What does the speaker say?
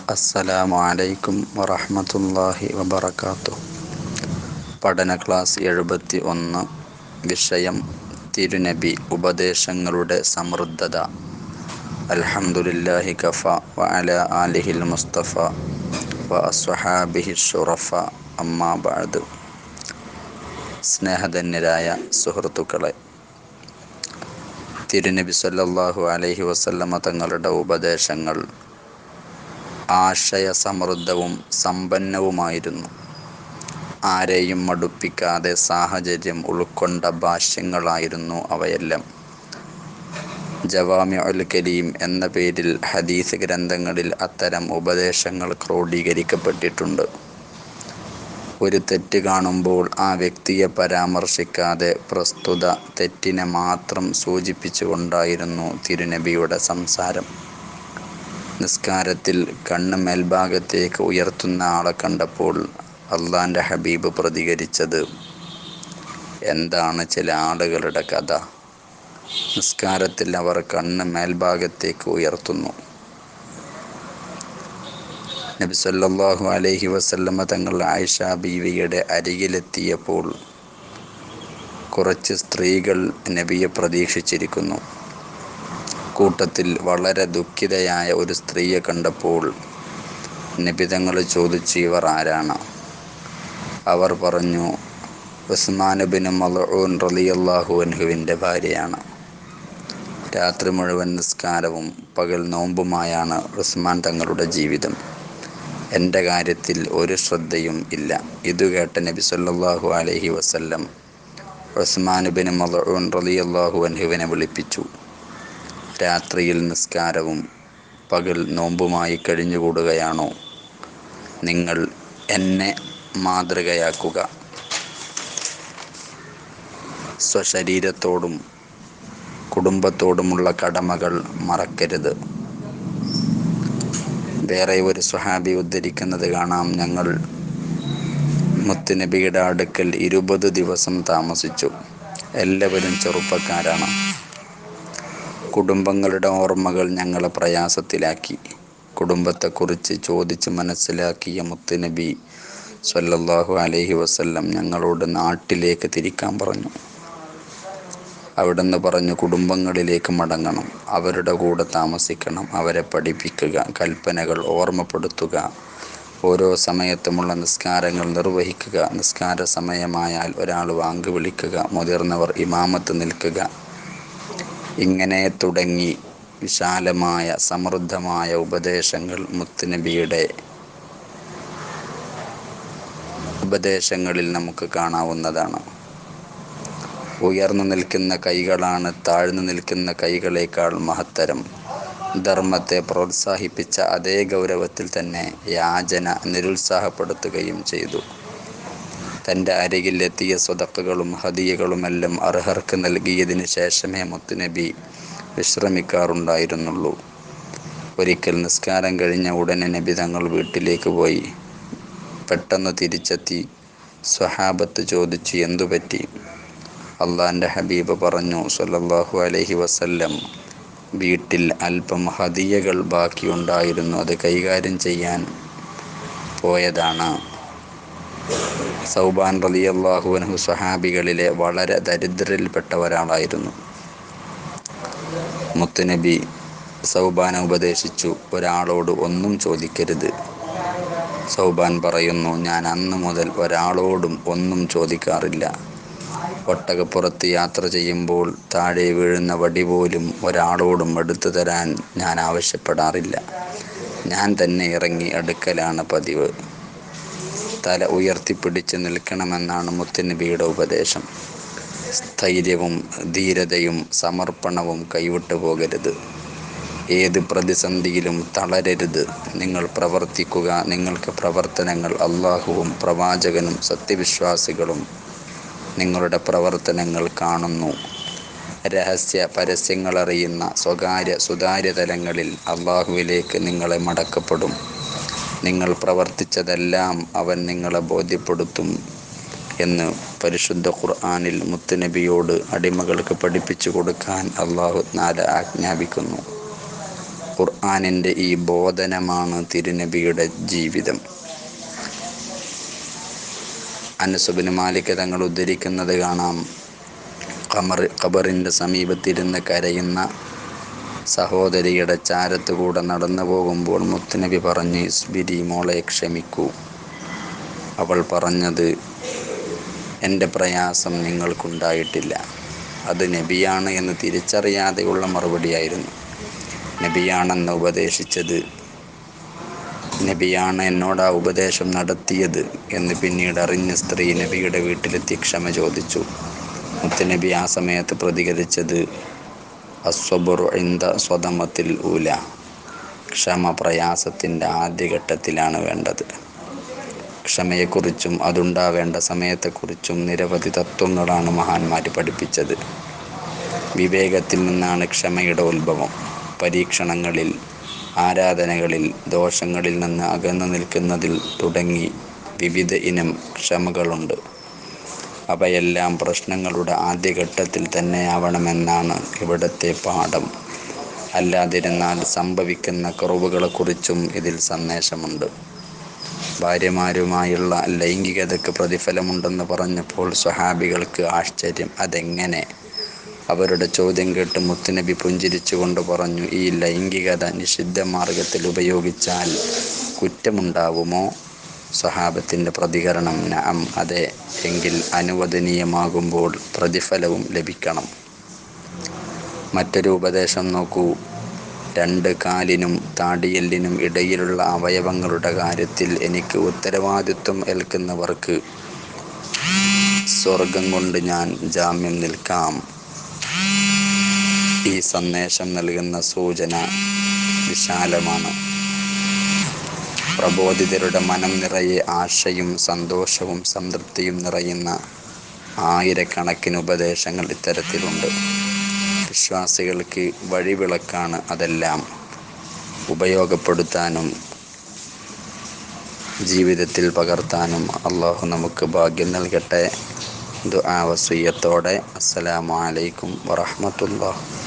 അസ്സലാമു അലൈക്കും വറഹ്മത്തുള്ളാഹി വബറകാതുഹു. പഠന ക്ലാസ് 71. വിഷയം തിരുനബി ഉപദേശങ്ങളുടെ സമൃദ്ധത. അൽഹംദുലില്ലാഹി കഫ വ അലാ ആലിഹിൽ മുസ്തഫ വ അസ്വഹാബിഹി ശുറഫ. അമ്മാ ബഅദ്. സ്നേഹധന്യരായ സുഹൃത്തുക്കളെ, തിരുനബി സല്ലല്ലാഹു അലൈഹി വസല്ലമ തങ്ങളുടെ ഉപദേശങ്ങൾ ആശയസമൃദ്ധവും സമ്പന്നവുമായിരുന്നു. ആരെയും മടുപ്പിക്കാതെ സാഹചര്യം ഉൾക്കൊണ്ട ഭാഷ്യങ്ങളായിരുന്നു അവയെല്ലാം. ജവാമിഉൽ കലീം എന്ന പേരിൽ ഹദീസ് ഗ്രന്ഥങ്ങളിൽ അത്തരം ഉപദേശങ്ങൾ ക്രോഡീകരിക്കപ്പെട്ടിട്ടുണ്ട്. ഒരു തെറ്റ് കാണുമ്പോൾ ആ വ്യക്തിയെ പരാമർശിക്കാതെ പ്രസ്തുത തെറ്റിനെ മാത്രം സൂചിപ്പിച്ചുകൊണ്ടായിരുന്നു തിരുനബിയുടെ സംസാരം. നിസ്കാരത്തിൽ കണ്ണ് മേൽഭാഗത്തേക്ക് ഉയർത്തുന്ന ആളെ കണ്ടപ്പോൾ അള്ളാന്റെ ഹബീബ് പ്രതികരിച്ചത്, എന്താണ് ചില ആളുകളുടെ കഥ? നിസ്കാരത്തിൽ അവർ കണ്ണ് മേൽഭാഗത്തേക്ക് ഉയർത്തുന്നു. നബി സല്ലല്ലാഹു അലൈഹി വസല്ലമ തങ്ങൾ ആയിഷ ബീവിയുടെ അരികിലെത്തിയപ്പോൾ കുറച്ച് സ്ത്രീകൾ നബിയെ പ്രതീക്ഷിച്ചിരിക്കുന്നു. കൂട്ടത്തിൽ വളരെ ദുഃഖിതയായ ഒരു സ്ത്രീയെ കണ്ടപ്പോൾ നബി തങ്ങൾ ചോദിച്ചു, ഇവർ ആരാണ്? അവർ പറഞ്ഞു, ഉസ്മാൻ ഇബ്നു മൽഊൻ റളിയല്ലാഹു അൻഹുവിൻ്റെ ഭാര്യയാണ്. രാത്രി മുഴുവൻ നിസ്കാരവും പകൽ നോമ്പുമായാണ് ഉസ്മാൻ തങ്ങളുടെ ജീവിതം. എൻ്റെ കാര്യത്തിൽ ഒരു ശ്രദ്ധയും ഇല്ല. ഇതുകേട്ട നബി സല്ലല്ലാഹു അലൈഹി വസല്ലം ഉസ്മാൻ ഇബ്നു മൽഊൻ റളിയല്ലാഹു അൻഹുവിനെ വിളിപ്പിച്ചു. രാത്രിയിൽ നിസ്കാരവും പകൽ നോമ്പുമായി കഴിഞ്ഞുകൂടുകയാണോ? നിങ്ങൾ എന്നെ മാതൃകയാക്കുക. സ്വശരീരത്തോടും കുടുംബത്തോടുമുള്ള കടമകൾ മറക്കരുത്. വേറെ ഒരു സ്വഹാബി ഉദ്ധരിക്കുന്നത് കാണാം, ഞങ്ങൾ മുത്തുനബിയുടെ അടുക്കൽ 20 ദിവസം താമസിച്ചു. എല്ലാവരും ചെറുപ്പക്കാരാണ്. കുടുംബങ്ങളുടെ ഓർമ്മകൾ ഞങ്ങളെ പ്രയാസത്തിലാക്കി. കുടുംബത്തെക്കുറിച്ച് ചോദിച്ച് മനസ്സിലാക്കിയ മുത്തുനബി സ്വല്ലല്ലാഹു അലൈഹി വസല്ലം ഞങ്ങളോട് നാട്ടിലേക്ക് തിരിക്കാൻ പറഞ്ഞു. അവിടുന്ന് പറഞ്ഞു, കുടുംബങ്ങളിലേക്ക് മടങ്ങണം, അവരുടെ കൂടെ താമസിക്കണം, അവരെ പഠിപ്പിക്കുക, കൽപ്പനകൾ ഓർമ്മപ്പെടുത്തുക, ഓരോ സമയത്തുമുള്ള നിസ്കാരങ്ങൾ നിർവഹിക്കുക, നിസ്കാര സമയമായാൽ ഒരാൾ വാങ്ക് വിളിക്കുക, മുതിർന്നവർ ഇമാമത്ത് നിൽക്കുക. ഇങ്ങനെ തുടങ്ങി വിശാലമായ സമൃദ്ധമായ ഉപദേശങ്ങൾ മുത്തുനബിയുടെ ഉപദേശങ്ങളിൽ നമുക്ക് കാണാവുന്നതാണ്. ഉയർന്നു നിൽക്കുന്ന കൈകളാണ് താഴ്ന്നു നിൽക്കുന്ന കൈകളേക്കാൾ മഹത്തരം. ധർമ്മത്തെ പ്രോത്സാഹിപ്പിച്ച അതേ ഗൗരവത്തിൽ തന്നെ യാചന നിരുത്സാഹപ്പെടുത്തുകയും ചെയ്തു. തൻ്റെ അരികിൽ എത്തിയ സ്വതക്കകളും ഹദിയകളുമെല്ലാം അർഹർക്ക് നൽകിയതിന് ശേഷമേ മുത്തുനബി വിശ്രമിക്കാറുണ്ടായിരുന്നുള്ളൂ. ഒരിക്കൽ നിസ്കാരം കഴിഞ്ഞ ഉടനെ നബി തങ്ങൾ വീട്ടിലേക്ക് പോയി. പെട്ടെന്ന് തിരിച്ചെത്തി. സ്വഹാബത്ത് ചോദിച്ചു, എന്തുപറ്റി? അള്ളാന്റെ ഹബീബ് പറഞ്ഞു സ്വല്ലല്ലാഹു അലൈഹി വസല്ലം, വീട്ടിൽ അല്പം ഹദിയകൾ ബാക്കിയുണ്ടായിരുന്നു, അത് കൈകാര്യം ചെയ്യാൻ പോയതാണ്. സൗബാൻ റളിയല്ലാഹു അൻഹു സ്വഹാബികളിലെ വളരെ ദരിദ്രരിൽപ്പെട്ട ഒരാളായിരുന്നു. മുത്തുനബി സൗബാനെ ഉപദേശിച്ചു, ഒരാളോട് ഒന്നും ചോദിക്കരുത്. സൗബാൻ പറയുന്നു, ഞാൻ അന്ന് മുതൽ ഒരാളോടും ഒന്നും ചോദിക്കാറില്ല. ഒട്ടകപ്പുറത്ത് യാത്ര ചെയ്യുമ്പോൾ താഴെ വീഴുന്ന വടി പോലും ഒരാളോടും എടുത്തു തരാൻ ഞാൻ ആവശ്യപ്പെടാറില്ല. ഞാൻ തന്നെ ഇറങ്ങി എടുക്കലാണ് പതിവ്. തല ഉയർത്തിപ്പിടിച്ച് നിൽക്കണമെന്നാണ് മുത്തുനബിയുടെ ഉപദേശം. സ്ഥൈര്യവും ധീരതയും സമർപ്പണവും കൈവിട്ടു പോകരുത്. ഏത് പ്രതിസന്ധിയിലും തളരരുത്. നിങ്ങൾ പ്രവർത്തിക്കുക. നിങ്ങൾക്ക് പ്രവർത്തനങ്ങൾ അള്ളാഹുവും പ്രവാചകനും സത്യവിശ്വാസികളും നിങ്ങളുടെ പ്രവർത്തനങ്ങൾ കാണുന്നു. രഹസ്യ പരസ്യങ്ങളറിയുന്ന സ്വകാര്യ സുതാര്യ തലങ്ങളിൽ അള്ളാഹുവിലേക്ക് നിങ്ങളെ മടക്കപ്പെടും. നിങ്ങൾ പ്രവർത്തിച്ചതെല്ലാം അവൻ നിങ്ങളെ ബോധ്യപ്പെടുത്തും എന്ന് പരിശുദ്ധ ഖുർആനിൽ മുത്തുനബിയോട് അടിമകൾക്ക് പഠിപ്പിച്ചു കൊടുക്കാൻ അല്ലാഹു തആല ആജ്ഞാപിക്കുന്നു. ഖുർആനിൻ്റെ ഈ ബോധനമാണ് തിരുനബിയുടെ ജീവിതം. അനസ് ഇബ്നു മാലിക് തങ്ങൾ ഉദ്ധരിക്കുന്നത് കാണാം. ഖബറിൻ്റെ സമീപത്തിരുന്ന് കരയുന്ന സഹോദരിയുടെ ചാരത്തുകൂടെ നടന്നു പോകുമ്പോൾ മുത്തുനബി പറഞ്ഞു, ഇസ്ബിരി, മോളെ ക്ഷമിക്കൂ. അവൾ പറഞ്ഞത്, എൻ്റെ പ്രയാസം നിങ്ങൾക്കുണ്ടായിട്ടില്ല. അത് നബിയാണ് എന്ന് തിരിച്ചറിയാതെയുള്ള മറുപടിയായിരുന്നു. നബിയാണെന്ന് ഉപദേശിച്ചത്, നബിയാണ് എന്നോട് ആ ഉപദേശം നടത്തിയത് എന്ന് പിന്നീട് അറിഞ്ഞ സ്ത്രീ നബിയുടെ വീട്ടിലെത്തി ക്ഷമ ചോദിച്ചു. മുത്തുനബി ആ സമയത്ത് പ്രതികരിച്ചത്, അസ്വബുറു ഇൻദ സ്വദമത്തിൽ ഊല, ക്ഷമ പ്രയാസത്തിൻ്റെ ആദ്യഘട്ടത്തിലാണ് വേണ്ടത്. ക്ഷമയെക്കുറിച്ചും അതുണ്ടാവേണ്ട സമയത്തെക്കുറിച്ചും നിരവധി തത്വങ്ങളാണ് മഹാന്മാർ പഠിപ്പിച്ചത്. വിവേകത്തിൽ നിന്നാണ് ക്ഷമയുടെ ഉത്ഭവം. പരീക്ഷണങ്ങളിൽ, ആരാധനകളിൽ, ദോഷങ്ങളിൽ നിന്ന് അകന്നു നിൽക്കുന്നതിൽ തുടങ്ങി വിവിധ ഇനം ക്ഷമകളുണ്ട്. അവയെല്ലാം പ്രശ്നങ്ങളുടെ ആദ്യഘട്ടത്തിൽ തന്നെയാവണമെന്നാണ് ഇവിടുത്തെ പാഠം. അല്ലാതിരുന്നാൽ സംഭവിക്കുന്ന കുറവുകളെക്കുറിച്ചും ഇതിൽ സന്ദേശമുണ്ട്. ഭാര്യമാരുമായുള്ള ലൈംഗികതയ്ക്ക് പ്രതിഫലമുണ്ടെന്ന് പറഞ്ഞപ്പോൾ സ്വഹാബികൾക്ക് ആശ്ചര്യം. അതെങ്ങനെ? അവരുടെ ചോദ്യം കേട്ട് മുത്തുനബി പുഞ്ചിരിച്ചുകൊണ്ട് പറഞ്ഞു, ഈ ലൈംഗികത നിഷിദ്ധ മാർഗത്തിൽ ഉപയോഗിച്ചാൽ കുറ്റമുണ്ടാവുമോ? സ്വഹാബത്തിൻ്റെ പ്രതികരണം, നഅം, അതെ. എങ്കിൽ അനുവദനീയമാകുമ്പോൾ പ്രതിഫലവും ലഭിക്കണം. മറ്റൊരു ഉപദേശം നോക്കൂ. 2 കാലിനും താടിയെല്ലിനും ഇടയിലുള്ള അവയവങ്ങളുടെ കാര്യത്തിൽ എനിക്ക് ഉത്തരവാദിത്വം ഏൽക്കുന്നവർക്ക് സ്വർഗം കൊണ്ട് ഞാൻ ജാമ്യം നിൽക്കാം. ഈ സന്ദേശം നൽകുന്ന സൂചന വിശാലമാണ്. പ്രബോധിതരുടെ മനം നിറയെ ആശയും സന്തോഷവും സംതൃപ്തിയും നിറയുന്ന ആയിരക്കണക്കിന് ഉപദേശങ്ങൾ ഇത്തരത്തിലുണ്ട്. വിശ്വാസികൾക്ക് വഴിവിളക്കാണ് അതെല്ലാം. ഉപയോഗപ്പെടുത്താനും ജീവിതത്തിൽ പകർത്താനും അള്ളാഹു നമുക്ക് ഭാഗ്യം നൽകട്ടെ. ദുആ വസിയ്യത്തോടെ അസ്സലാമു അലൈക്കും വറഹ്മത്തുള്ളാഹി.